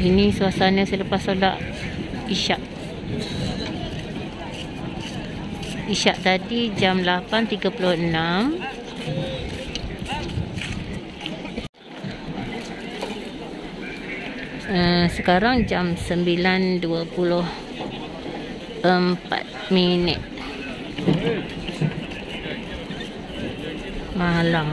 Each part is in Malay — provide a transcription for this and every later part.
Ini suasana selepas solat Isyak. Isyak tadi jam 8.36. Sekarang jam 9.24 malam.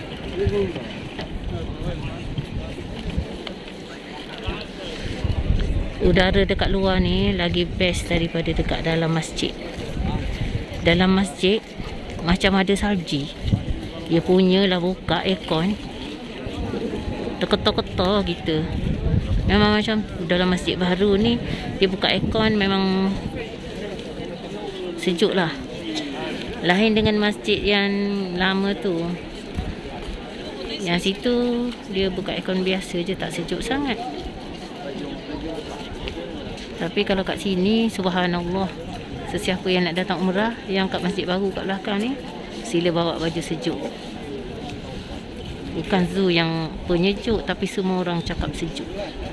Udara dekat luar ni lagi best daripada dekat dalam masjid. Dalam masjid macam ada salji. Dia punyalah buka aircon, terketar-ketar gitu. Memang macam dalam masjid baru ni, dia buka aircon memang sejuk lah. Lain dengan masjid yang lama tu. Yang situ dia buka aircon biasa je, tak sejuk sangat. Tapi kalau kat sini, subhanallah, sesiapa yang nak datang umrah, yang kat masjid baru kat belakang ni, sila bawa baju sejuk. Bukan zoo yang penyejuk, tapi semua orang cakap sejuk.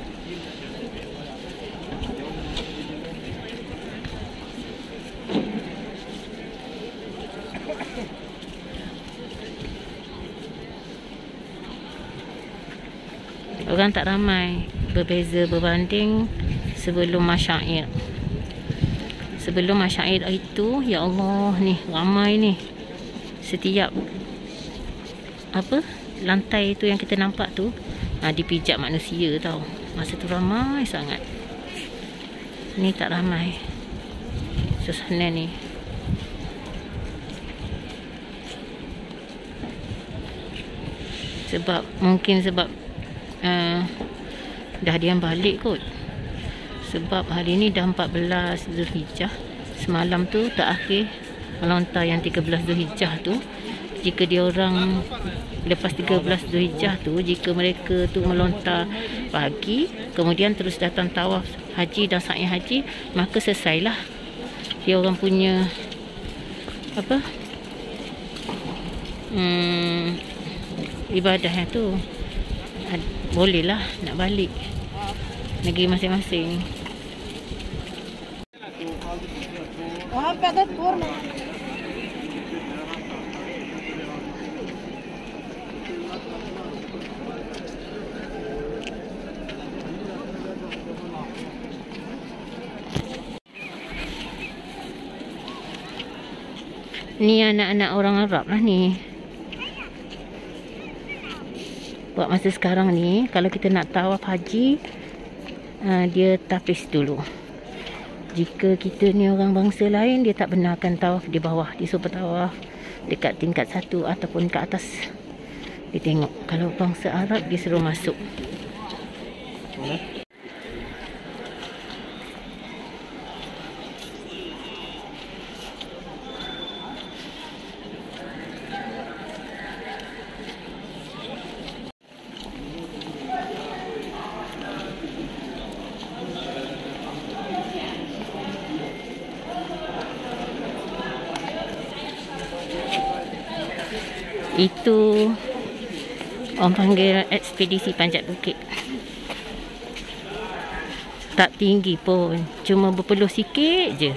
Orang tak ramai, berbeza berbanding sebelum masyair. Sebelum masyair itu, ya Allah ni, ramai ni. Setiap lantai tu yang kita nampak tu, dipijak manusia tau. Masa tu ramai sangat. Ni tak ramai suasana ni. Mungkin sebab dah diam balik kot. Sebab hari ni dah 14 Zulhijjah. Semalam tu terakhir melontar yang 13 Zulhijjah tu. Jika dia orang lepas 13 Zulhijjah tu, jika mereka tu melontar pagi, kemudian terus datang tawaf haji dan sa'i haji, maka selesailah dia orang punya ibadahnya tu. Bolehlah nak balik negeri masing-masing. Ni anak-anak orang Arab lah ni. Buat masa sekarang ni, kalau kita nak tawaf haji, dia tapis dulu. Jika kita ni orang bangsa lain, dia tak benarkan tawaf di bawah. Dia suruh tawaf dekat tingkat 1 ataupun ke atas. Dia tengok. Kalau bangsa Arab, dia suruh masuk. Itu orang panggil ekspedisi Panjat Bukit. Tak tinggi pun, cuma berpeluh sikit je.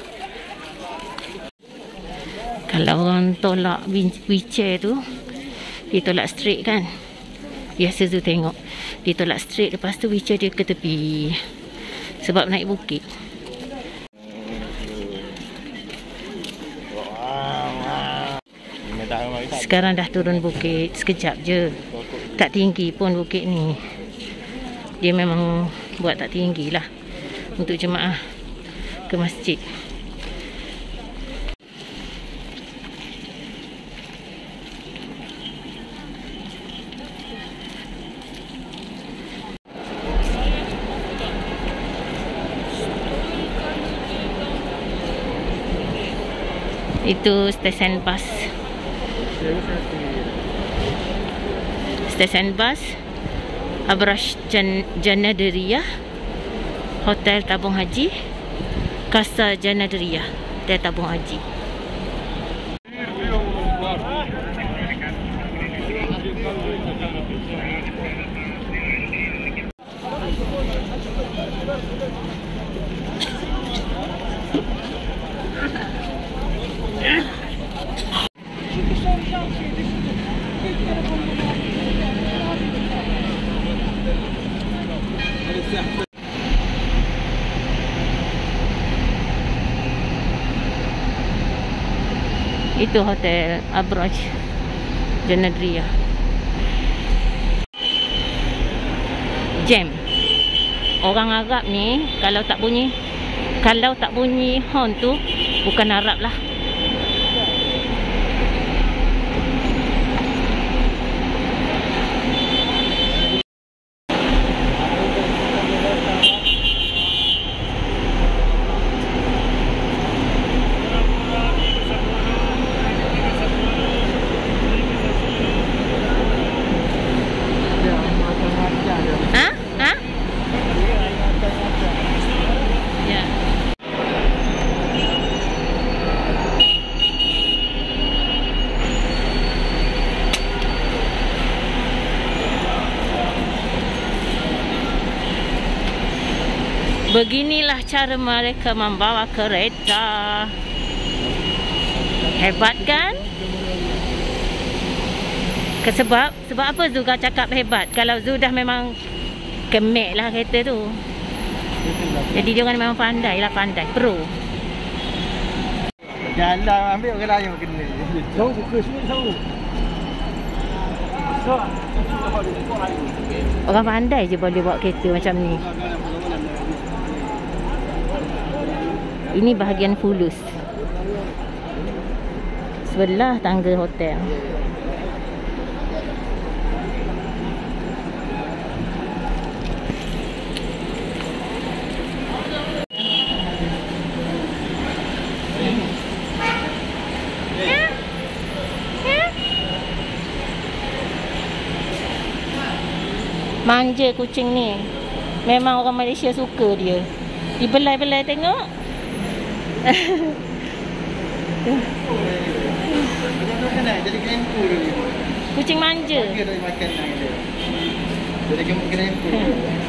Kalau orang tolak wheelchair tu, dia tolak straight kan. Biasa tu tengok, dia tolak straight, lepas tu wheelchair dia ke tepi. Sebab naik bukit. Sekarang dah turun bukit sekejap je. Tak tinggi pun bukit ni. Dia memang buat tak tinggi lah untuk jemaah ke masjid. Itu stesen bas. Stesen bas Abrash Janadariyah, Hotel Tabung Haji, Casa Janadariyah, Hotel Tabung Haji. Itu hotel Abraj Janadria. Jam. Orang Arab ni kalau tak bunyi horn tu bukan Arab lah. Beginilah cara mereka membawa kereta. Hebat kan? Sebab apa Zuga cakap hebat? Kalau Zu dah memang kemek lah kereta tu. Jadi dia orang memang pandai lah, pandai, pro. Jalan ambil orang lain kena. Tahu buka sini tahu. Orang pandai je boleh bawa kereta macam ni. Ini bahagian fulus. Sebelah tangga hotel. Manja kucing ni. Memang orang Malaysia suka dia. Dibelai-belai tengok. Jadi kempu dulu. Kucing manja. Dia dah makan dia. Jadi kempu.